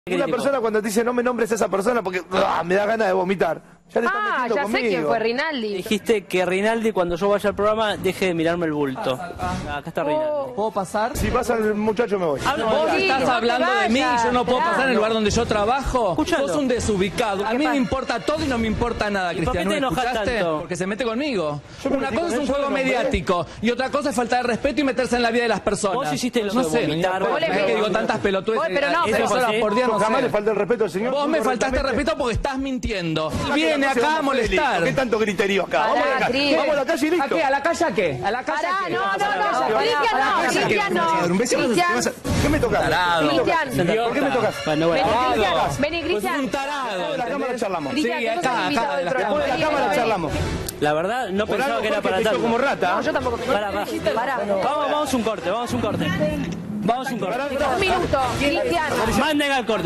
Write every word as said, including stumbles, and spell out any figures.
Una persona cuando te dice no me nombres a esa persona porque ¡ah! Me da ganas de vomitar. Ya le están Ah, metiendo ya conmigo. sé quién fue, Rinaldi. Dijiste que Rinaldi cuando yo vaya al programa deje de mirarme el bulto. Ah, acá está Rinaldi. Oh. ¿Puedo pasar? Si pasa el muchacho me voy. Habla- Vos Sí, estás no te hablando de mí y yo no puedo vayas, pasar en el lugar donde yo trabajo. Escuchalo. Sos un desubicado. A mí pasa? me importa todo y no me importa nada, ¿Y por qué Cristian. te ¿No enojas escuchaste? tanto? Porque se mete conmigo. Yo me Una metí cosa con es un él, yo juego lo nombré. mediático y otra cosa es falta de respeto y meterse en la vida de las personas. Vos hiciste lo No de sé, vomitar, no vos es le- que digo tantas pelotudes. Vos, pero no, Eso pero- solas por día no Jamás sé. le falta el respeto al señor. Vos me faltaste correctamente. respeto porque estás mintiendo. Sácate Viene la cosa, acá a vamos, Feli. molestar. ¿Por qué tanto griterío acá? Pará, Vamos a la calle, Cris. vamos a la calle y ¿A listo. qué? ¿A la calle a qué? ¿A la calle Pará, a qué? no, no, ¿A la no, calle? Cristian no, ¿A la calle a qué? Cristian no. Un besito, Cristian. ¿qué vas a- ¿Qué me tocas? Tarado. Cristian. ¿Por qué me tocas? Bueno, bueno. Vení, Tarado. Cristian. Vení, Pues es Cristian. un tarado. En la cámara charlamos. Cristian, Sí, que no acá, sos invitado acá, del de la- programa. Después de la Vení, cámara vení. charlamos. La verdad, no Por pensaba algo que era Jorge para te echó tanto. como rata. No, yo tampoco. Pará, pará. Pará. Vamos, vamos a un corte, vamos a un corte. Vamos a un corte. Un minuto, Cristian. Manden al corte.